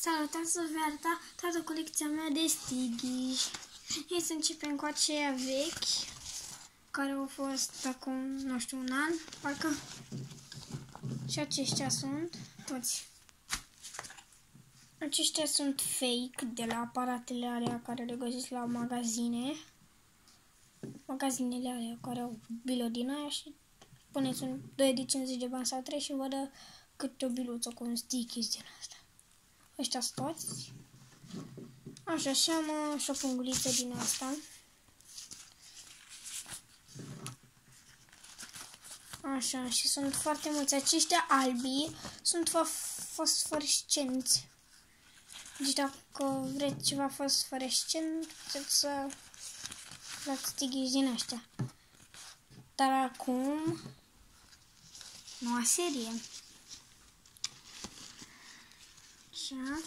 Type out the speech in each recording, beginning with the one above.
Salut, să vă arăta toată colecția mea de stighi. Hai să începem cu aceia vechi, care au fost acum, nu știu, un an, parcă. Și aceștia sunt toți. Aceștia sunt fake de la aparatele alea care le găsiți la magazine. Magazinele alea care au bilă din aia și puneți un 2 de 50 de bani sau 3 și vă dă câte o biluță cu un sticky din asta. Ăștia sunt toți. Așa, și am și o punguliță din asta. Așa, și sunt foarte mulți. Aceștia albi sunt fosforescenți. Deci dacă vreți ceva fosforescent, puteți să luați stighi din ăștia. Dar acum, noua serie. Așa.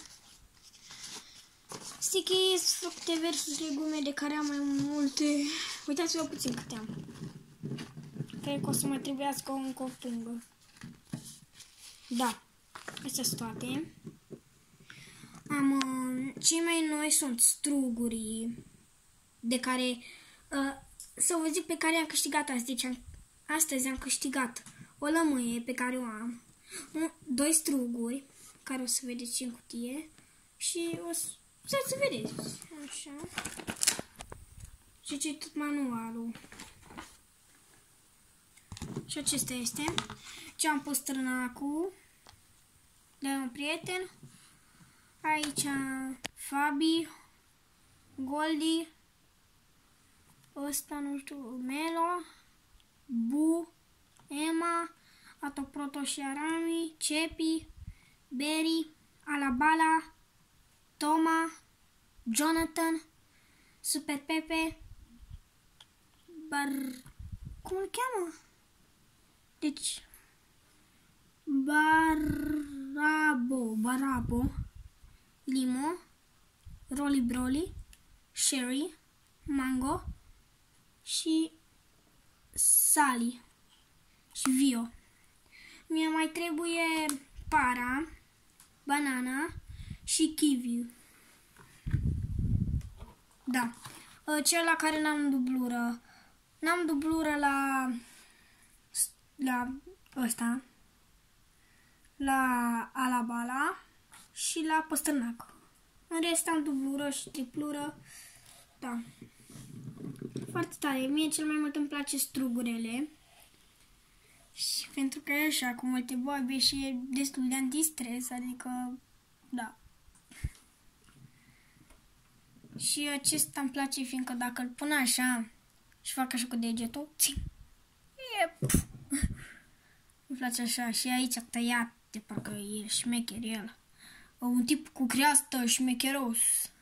Sticky, fructe versus legume, de care am mai multe. Uitați-vă puțin câte am. Cred că o să mă trebuiască încă o pungă. Da, astea sunt toate. Cei mai noi sunt strugurii, de care, să vă zic pe care am câștigat azi. Deci astăzi am câștigat o lămâie pe care o am, 2 struguri, care o să vedeți în cutie, și o să vedeți. Așa. Și ce tot manualul. Și acesta este. Ce am pus trânacul de un prieten. Aici Fabi, Goldi, ăsta nu știu, Melo, Bu, Emma, Atoproto și Arami, Cepi, Berry, Alabala, Toma, Jonathan, Super Pepe, cum îl cheamă? Deci, Barabo, Limo, Rolly Broly, Sherry, Mango și Sally și Vio. Mie mai trebuie Para, Banana și Kiwi. Da. Cel la care n-am dublură. N-am dublură la ăsta. La Alabala și la Păstărnac. În rest am dublură și triplură. Da. Foarte tare. Mie cel mai mult îmi place strugurele. Și pentru că e așa, cu multe boabe și e destul de antistres, adică, da. Și acesta îmi place, fiindcă dacă îl pun așa și fac așa cu degetul, îmi place așa. Și aici tăiat, de parcă e șmecher el. Un tip cu creastă șmecheros.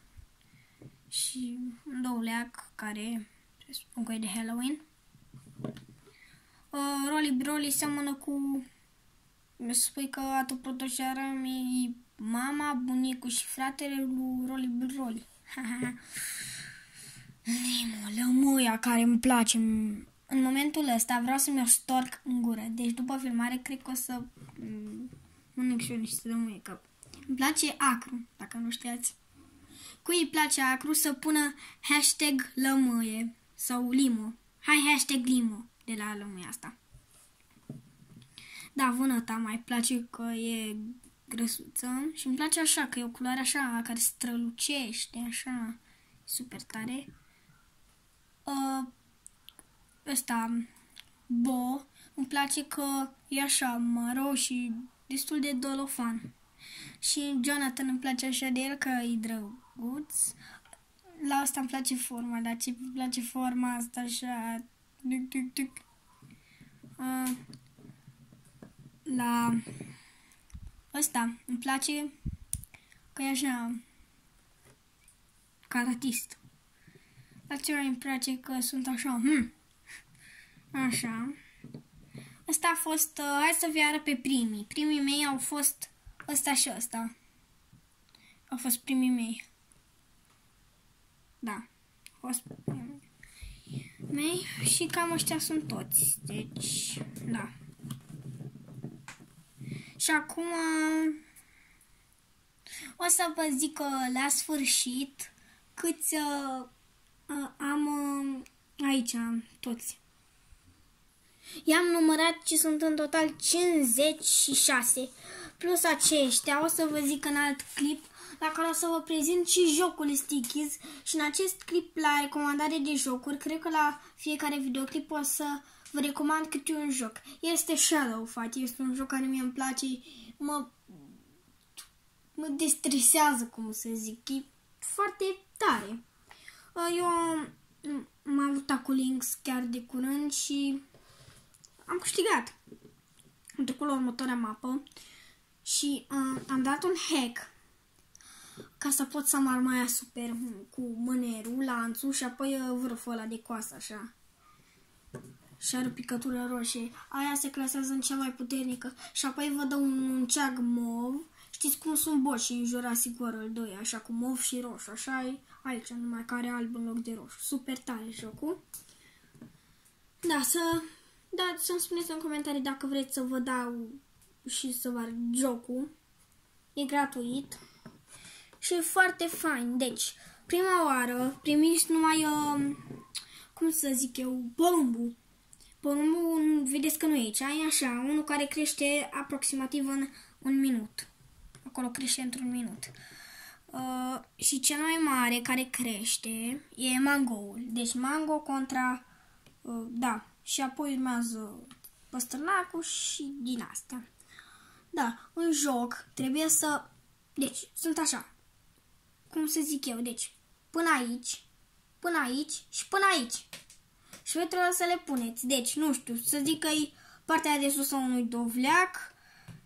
Și un douăleac care spun că e de Halloween. Rolly Broly seamănă cu, spui că Atoproto și Arami e mama, bunicul și fratele lui Rolly Broly. Lămâia care îmi place. În momentul ăsta vreau să mi-o storc în gură. Deci după filmare cred că o să mănânc și eu niște lămâie. Că îmi place acru, dacă nu știați. Cui îi place acru să pună hashtag lămâie sau limo. Hai hashtag limo de la lămâia asta. Da, vânăta mai place că e grăsuță și îmi place așa, că e o culoare așa care strălucește, așa, super tare. Ăsta, Bo, îmi place că e așa maro și destul de dolofan. Și Jonathan îmi place așa de el că e drăguț. La asta îmi place forma, dar ce îmi place forma asta așa. La ăsta îmi place că e așa caratist. La celălalt îmi place că sunt așa. Așa. Asta a fost, hai să vi arăt pe primii. Primii mei au fost ăsta și ăsta. Au fost primii mei. Da. Au fost primii mei și cam ăștia sunt toți. Deci, da. Și acum o să vă zic la sfârșit câți am aici, toți. I-am numărat și sunt în total 56, plus aceștia. O să vă zic în alt clip la care o să vă prezint și jocul Stickies. Și în acest clip la recomandare de jocuri, cred că la fiecare videoclip o să vă recomand câte un joc. Este Shadow Fight, este un joc care mie îmi place, mă destresează, cum să zic, e foarte tare. Eu m-am luptat cu Lynx chiar de curând și am câștigat. Am trecut la următoarea mapă și am dat un hack ca să pot să am armaia super cu mânerul, lanțul și apoi vârful ăla de coasă, așa. Și are o picătură roșie. Aia se clasează în cea mai puternică. Și apoi vă dă un ceag mov. Știți cum sunt boși în Jurassic World 2, așa cu mov și roșu. Așa e aici, numai care alb în loc de roșu. Super tare jocul. Da, să-mi spuneți în comentarii dacă vreți să vă dau și să vă arăt jocul. E gratuit. Și e foarte fain. Deci, prima oară primiți numai, cum să zic eu, porumbul. Porumbul, vedeți că nu e aici, e așa, unul care crește aproximativ în un minut. Acolo crește într-un minut. Și cel mai mare care crește e mangoul. Deci mango contra, da, și apoi urmează păstărnacul și din astea. Da, în joc trebuie să, deci, sunt așa, cum să zic eu, deci, până aici și până aici. Și voi trebuie să le puneți. Deci, nu știu, să zic că e partea de sus a unui dovleac,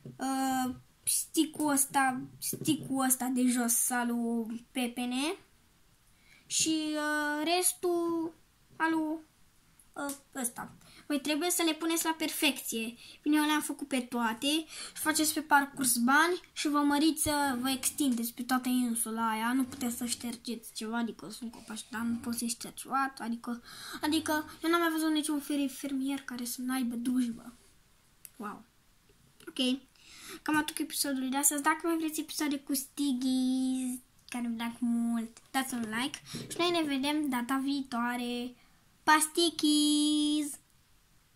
sticul ăsta de jos al lui Pepene și restul al lui ăsta. Voi trebuie să le puneți la perfecție. Bine, eu le-am făcut pe toate și faceți pe parcurs bani și vă măriți, vă extindeți pe toată insula aia. Nu puteți să ștergeți ceva, adică sunt copaci, dar nu poți să-i ștergi ceva. Adică eu n-am mai văzut niciun fermier care să n-aibă drujbă. Wow. Ok. Cam atât cu episodul de astăzi. Dacă mai vreți episoade cu Stickies, care îmi plac mult, dați un like și noi ne vedem data viitoare. Pa, Stickies!